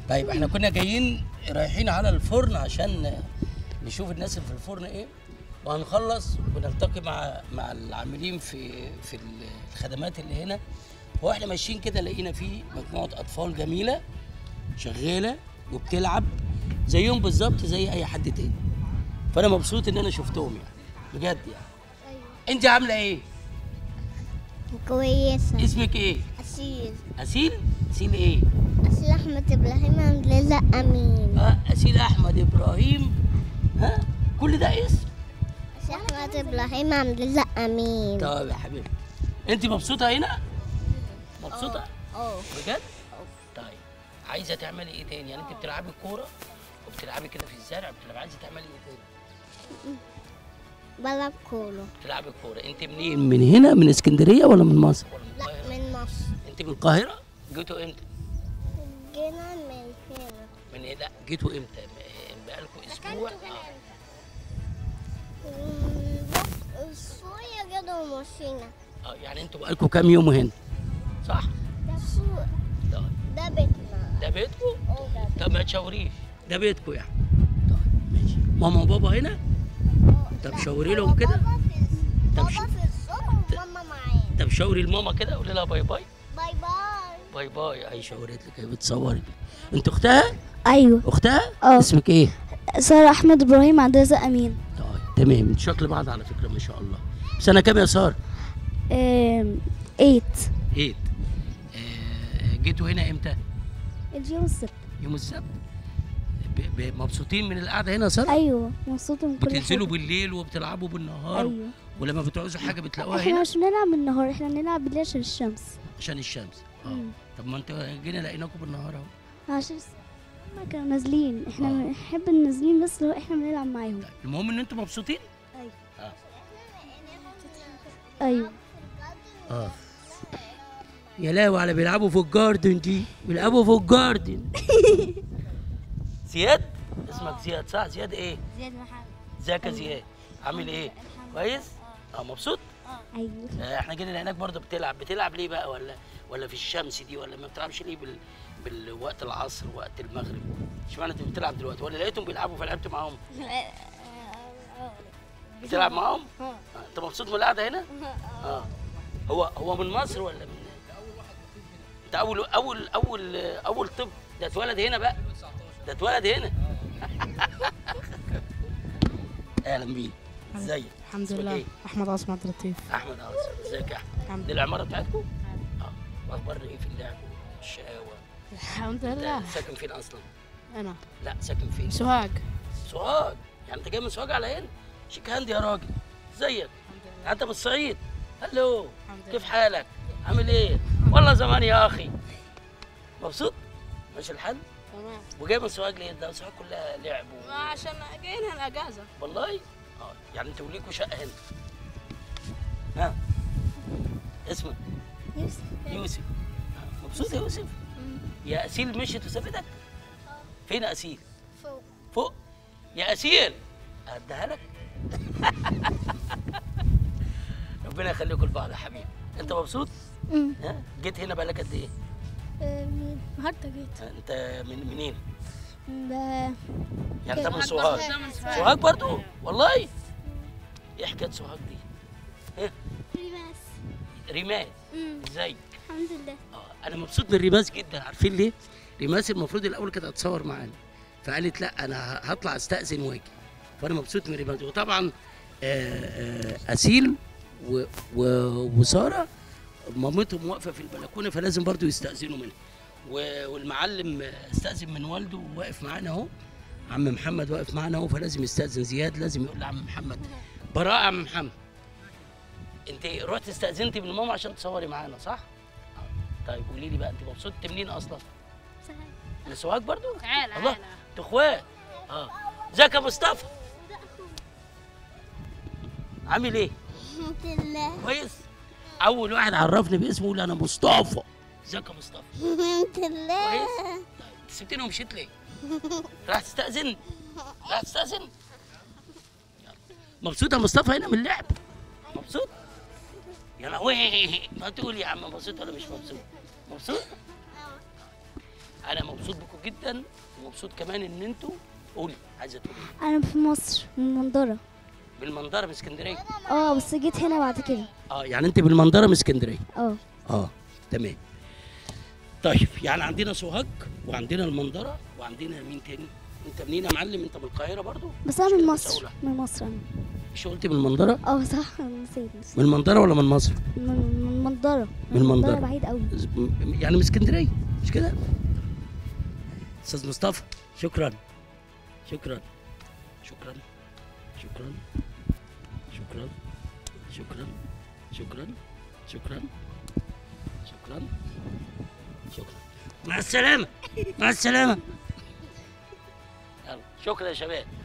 طيب احنا كنا جايين رايحين على الفرن عشان نشوف الناس اللي في الفرن ايه، وهنخلص ونلتقي مع العاملين في الخدمات اللي هنا. واحنا ماشيين كده لقينا في مجموعه اطفال جميله شغاله وبتلعب زيهم بالظبط زي اي حد تاني، فانا مبسوط ان انا شفتهم يعني بجد يعني. ايوه. انت عامله ايه؟ كويسة. اسمك ايه؟ أسيل. اسيل؟ اسيل ايه؟ أسيل أحمد إبراهيم عبد الله أمين. اسيل احمد ابراهيم. ها كل ده اسم؟ أسيل أحمد إبراهيم عبد الله أمين. طيب يا حبيبتي، انت مبسوطه هنا؟ مبسوطه؟ بجد؟ طيب عايزه تعملي ايه تاني؟ يعني انت بتلعبي كوره وبتلعبي كده في الزرع، عايزه تعملي ايه تاني؟ بلعب كورة. بتلعبي كوره. انت منين؟ من هنا من اسكندريه ولا من مصر ولا من لا، القاهره؟ من مصر. انت من القاهره؟ جيتوا امتى؟ جينا من هنا. من ايه؟ لا جيتوا امتى؟ بقالكم اسبوع؟ شوية كده ومشينا. يعني انتوا بقالكم كام يوم هنا؟ صح؟ ده سوق. ده بيتنا. ده بيتكم؟ ده طب ما تشاوريش، ده بيتكم يعني. طيب ماشي. ماما وبابا هنا؟ طب شاوري لهم كده. بابا في الصوت وماما معانا. طب شاوري لماما كده، قولي لها باي باي. باي باي. باي باي. اي شاورت لك، هي بتصوري. انت اختها؟ ايوه. اختها؟ اه. اسمك ايه؟ سارة احمد ابراهيم عبد الرزاق امين. طيب تمام، انتوا شكل بعض على فكره ما شاء الله. سنه كام يا ساره؟ 8. 8. جيتوا هنا امتى؟ اليوم السبت. يوم السبت. مبسوطين من القعده هنا يا ساره؟ ايوه مبسوطة من كل حاجة. بتنزلوا بالليل وبتلعبوا بالنهار؟ ايوه. ولما بتعوزوا حاجه بتلاقوها احنا هنا؟ مش بنلعب بالنهار، احنا بنلعب بالليل عشان الشمس. عشان الشمس. طب ما انتوا جينا لقيناكم بالنهار اهو. عشان ما كانوا نازلين، احنا بنحب النازلين بس لو احنا بنلعب معاهم. طيب المهم ان انتوا مبسوطين؟ ايوه. ايوه. يا لهوي على بيلعبوا في الجاردن دي، بيلعبوا في الجاردن. زياد؟ اسمك زياد صح؟ زياد ايه؟ زياد محمد. ازيك يا زياد؟ عامل ايه؟ كويس؟ مبسوط؟ ايوه. احنا جينا هناك برضه بتلعب ليه بقى؟ ولا في الشمس دي؟ ولا ما بتلعبش ليه بالوقت العصر وقت المغرب؟ اشمعنى انت بتلعب دلوقتي؟ ولا لقيتهم بيلعبوا فلعبت معاهم؟ بتلعب معاهم؟ انت مبسوط من القعده هنا؟ هو من مصر ولا من؟ انت اول طب ده اتولد هنا بقى؟ ده اتولد هنا. اهلا بيك. ازيك؟ الحمد لله. إيه؟ احمد عاصم عبد اللطيف. احمد عاصم. ازيك يا احمد؟ الحمد دي العماره بتاعتكم؟ واخبار ايه في اللعب والشقاوه؟ الحمد لله. انت ساكن فين اصلا؟ انا لا ساكن فين؟ سوهاج. سوهاج؟ يعني انت جاي من سوهاج على هنا؟ شيك هاند يا راجل. ازيك؟ انت من الصعيد؟ هلو. كيف حالك؟ عامل ايه؟ والله زمان يا اخي. مبسوط؟ ماشي الحال؟ تمام. وجاي من سوهاج ليه؟ ده سوهاج كلها لعب ما عشان جايين هنا اجازه. والله؟ يعني انتوا ليكوا شقه هنا؟ ها؟ اسمك؟ يوسف. يوسف. مبسوط يا يوسف؟ يا اسيل مشيت وسابتك؟ فين اسيل؟ فوق. فوق؟ يا اسيل اديها لك. ربنا يخليكم لبعض يا حبيبي. انت مبسوط؟ ها؟ جيت هنا بقالك قد ايه؟ النهارده جيت. انت منين؟ يعني انت من سوهاج؟ سوهاج برضو؟ والله؟ ايه حكايه سوهاج دي؟ ها؟ ريماس. ريماس. ازاي؟ الحمد لله. انا مبسوط من ريماس جدا. عارفين ليه؟ ريماس المفروض الاول كانت هتصور معانا، فقالت لا انا هطلع استاذن واجي، فانا مبسوط من ريماس. وطبعا اسيل وساره مامتهم واقفه في البلكونه، فلازم برضو يستاذنوا منها. والمعلم استاذن من والده وواقف معانا اهو. عم محمد واقف معانا اهو، فلازم يستاذن. زياد لازم يقول لعم محمد براءه. عم محمد انت رحت استاذنتي من ماما عشان تصوري معانا صح؟ طيب قولي لي بقى، انت مبسوطه منين اصلا؟ من سوهاج برضو؟ تعالى الله، انتوا اخوات. ازيك يا مصطفى؟ عامل ايه؟ الحمد لله. كويس؟ اول واحد عرفني باسمه يقول انا مصطفى. ازيك يا مصطفى؟ الحمد لله. كويس؟ طيب انت سبتني ومشيت ليه؟ راح تستأذن؟ راح تستأذن؟ مبسوط يا مصطفى هنا من اللعب؟ مبسوط؟ يا لهوي، ما تقول يا عم مبسوط ولا مش مبسوط؟ مبسوط؟ انا مبسوط بكم جدا، ومبسوط كمان ان انتوا قولي عايزه تقولي إيه؟ انا في مصر من المنظره. بالمنظره من اسكندريه؟ بس جيت هنا بعد كده. يعني انت بالمنظره من اسكندريه؟ اه تمام. طيب يعني عندنا سوهاج وعندنا المنظره وعندنا مين تاني؟ انت منين يا معلم؟ انت من القاهره برضو؟ بس انا مش من كده مصر. مسؤولة. من مصر انا. مش قلت من المنظره؟ صح، نسيت. من المنظره ولا من مصر؟ من المنظره. من المنظرة. بعيد قوي. يعني من اسكندريه مش كده؟ استاذ مصطفى شكرا شكرا شكرا شكرا شكرا شكرا شكرا شكرا شكرا شكرا. مع السلامة مع السلامة. يلا شكرا يا شباب.